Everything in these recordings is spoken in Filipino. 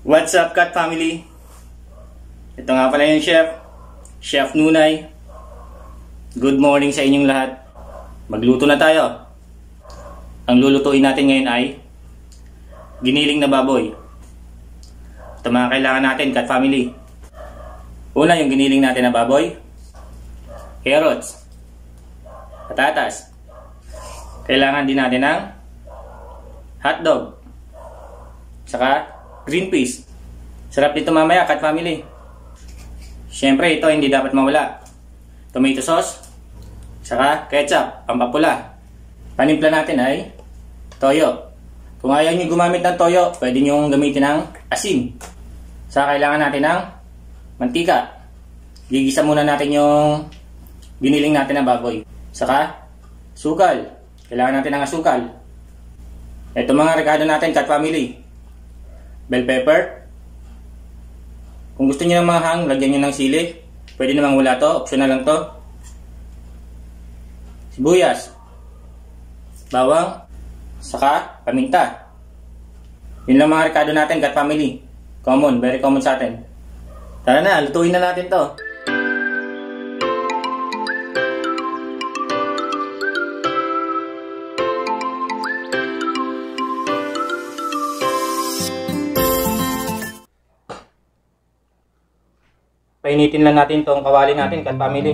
What's up, Cat Family? Ito nga pala yung Chef Nonay. Good morning sa inyong lahat. Magluto na tayo. Ang lulutuin natin ngayon ay giniling na baboy. Ito mga kailangan natin, Cat Family. Una, yung giniling natin na baboy. Carrots. Patatas. Kailangan din natin ng hotdog. Saka green peas. Sarap dito mamaya, Cat Family. Siyempre, ito hindi dapat mawala. Tomato sauce. Saka ketchup, pampapula. Panimpla natin ay toyo. Kung ayaw nyo gumamit ng toyo, pwede nyo gamitin ng asin. Saka kailangan natin ng mantika. Gigisa muna natin yung giniling natin na baboy. Saka sukal. Kailangan natin ng asukal. Ito mga rekado natin, Cat Family. Bell pepper. Kung gusto niyo ng manghang, lagyan niyo ng sili. Pwede namang wala to, optional lang to. Sibuyas. Bawang. Saka paminta. Yun lang mga rekado natin, Cat Family. Common, very common sa atin. Tara na, lutuin na natin to. Painitin lang natin itong kawali natin, Cat Family.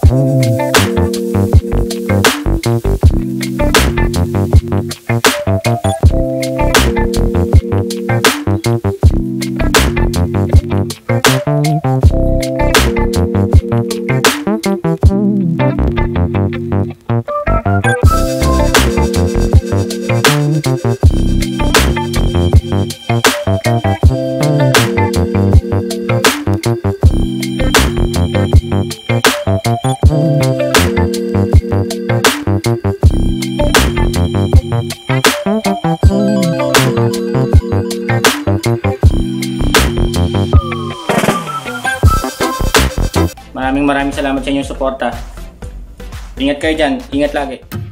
Maraming salamat sa inyong suporta. Ingat kayo dyan. Ingat lagi.